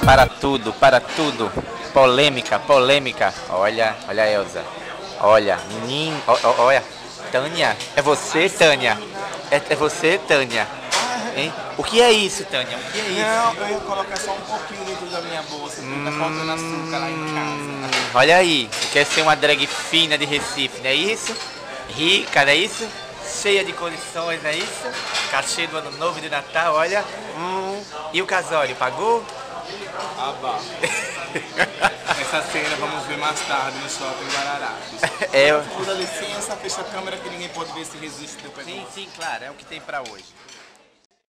Para tudo, para tudo. Polêmica, polêmica. Olha, olha a Elza. Olha, menino, olha. Tânia, é você, Tânia? É você, Tânia? Hein? O que é isso, Tânia? O que é isso? Não, eu ia colocar só um pouquinho dentro da minha bolsa, porque tá faltando açúcar lá em casa. Olha aí, quer ser uma drag fina de Recife, não é isso? Rica, não é isso? Cheia de condições, não é isso? Cachê do ano novo de Natal, olha. E o casório, pagou? Ah, bah. Essa cena vamos ver mais tarde no shopping Guararapes. É. Por dá licença, fecha a câmera que ninguém pode ver se resiste. Sim, sim, claro, é o que tem pra hoje.